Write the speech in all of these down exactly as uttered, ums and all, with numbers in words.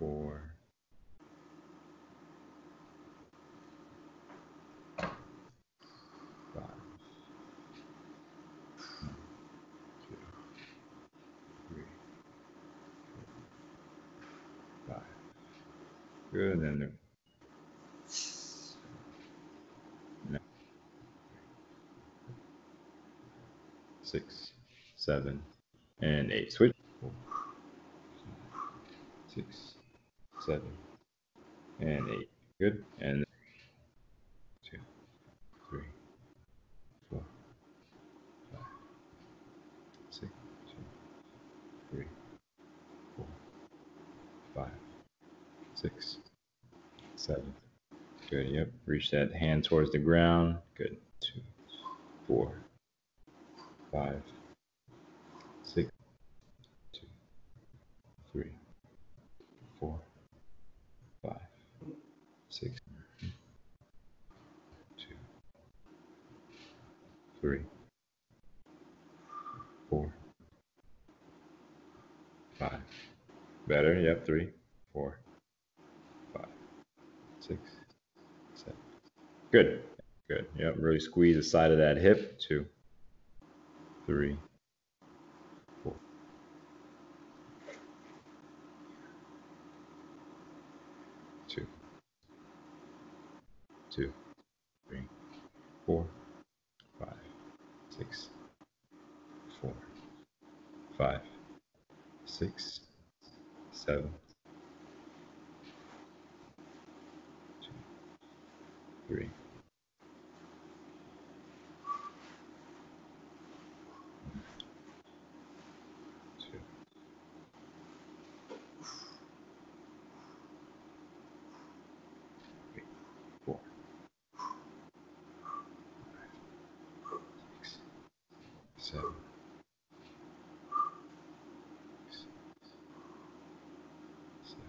four, five, one, two, three, four, five. Good, and then the six, seven, and eight. Switch. Four, six, seven, and eight. Good. And two, three, four, five, six, two, three, four, five, six, seven. Good. Yep. Reach that hand towards the ground. Good. Two, four, five, six, two, three, four, five, six, two, three, four, five. Better. Yep. Three, four, five, six, seven. Good. Good. Yep. Really squeeze the side of that hip. Two, three, four, two, two, three, four, five, six, four, five, six, seven, two, three, two, three, four, five, six, seven, six, seven,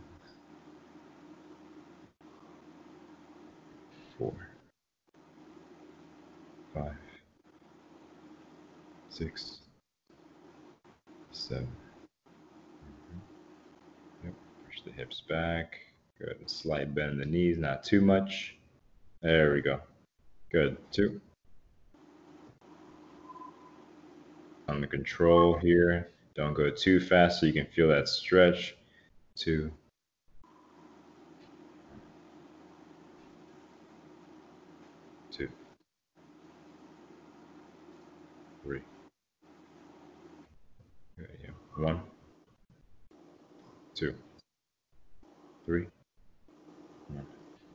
four, five, six, seven. Yep. Push the hips back. Good. Slight bend in the knees, not too much. There we go. Good. Two. On the control here. Don't go too fast so you can feel that stretch. Two. Two. Three. Good. Yeah. One. Two. Three. One.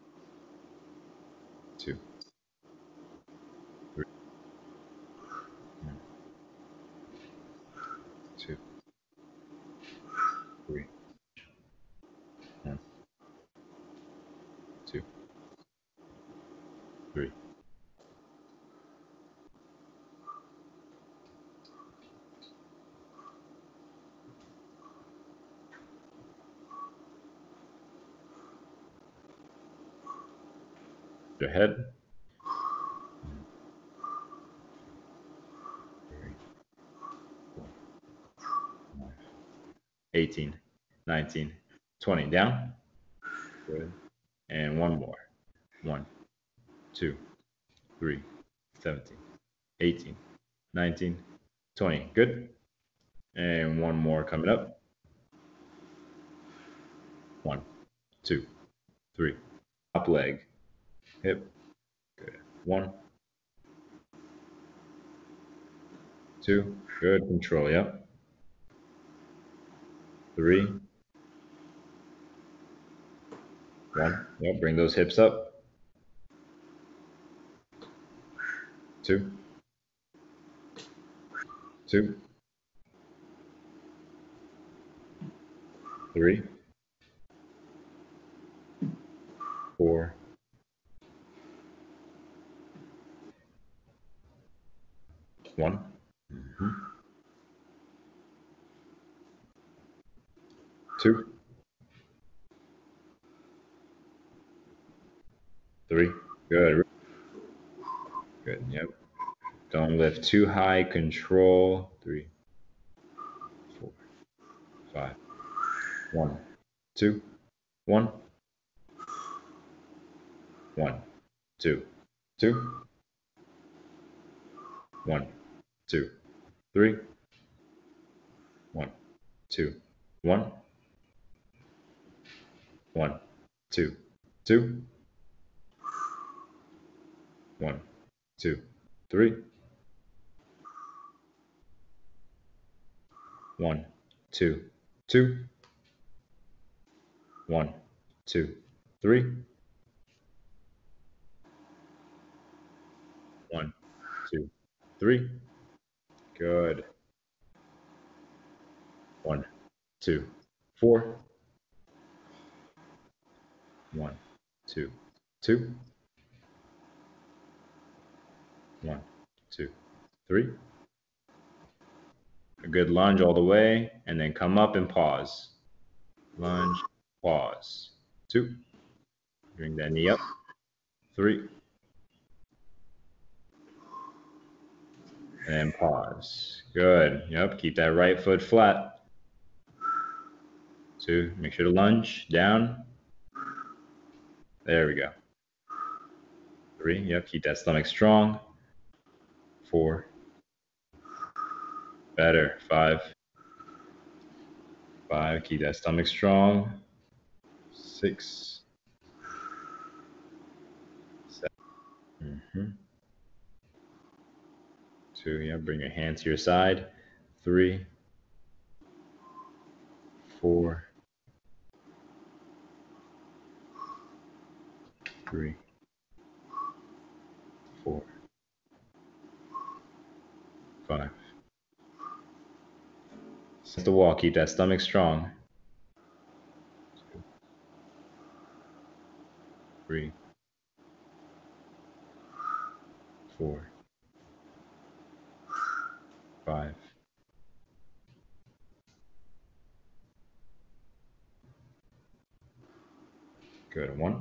Two. Three. One. Two. Three. One. Two. Three. Your head. Three, four, five, eighteen, nineteen, twenty. Down. Good. And one more. One, two, three, seventeen, eighteen, nineteen, twenty. Good. And one more coming up. One, two, three. Top leg. Hip. Good. One, two. Good. Control. Yep. Three. One. Yep. Bring those hips up. Two. Two. Three. Four. One. Mm-hmm. Two. Three. Good. Good. Yep. Don't lift too high. Control. Three, four, five. One, two, one, one, two, two, one, two, three, one, two, one, one, two, two, one, two, three, one, two, two, one, two, three, one, two, three. Good. One, two, four. One, two, two. One, two, three. A good lunge all the way, and then come up and pause. Lunge, pause. Two. Bring that knee up. Three. And pause. Good. Yep. Keep that right foot flat. Two. Make sure to lunge down. There we go. Three. Yep. Keep that stomach strong. Four. Better. Five. Five. Keep that stomach strong. Six. Seven. Mm-hmm. Two. Yeah. Bring your hand to your side. Three. Four. Three. Four. Five. Set the wall. Keep that stomach strong. Two. Three. Four. Five. Good. One.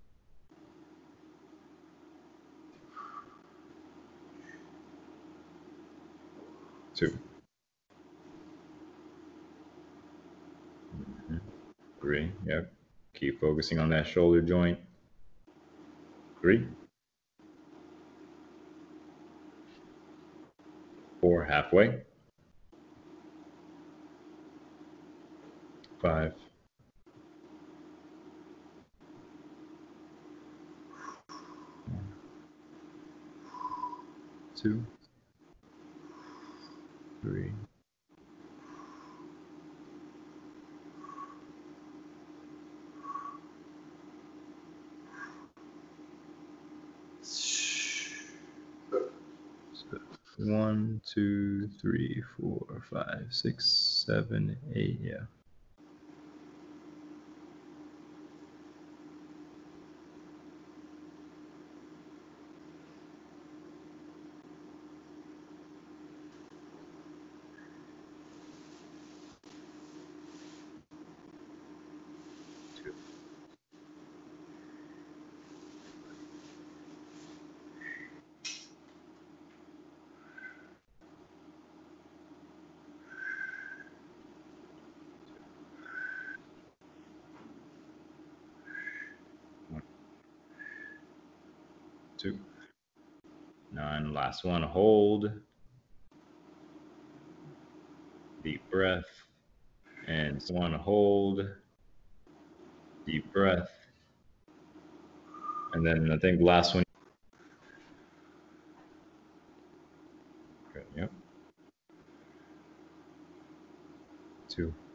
Two. Mm-hmm. Three. Yep. Keep focusing on that shoulder joint. Three. Four. Halfway. Five. One. Two. Three. One, two, three, four, five, six, seven, eight. Yeah. Two. One. Two. Nine. Last one. Hold. Deep breath. And one. Hold. Deep breath. And then I think the last one. Good. Yep. Two.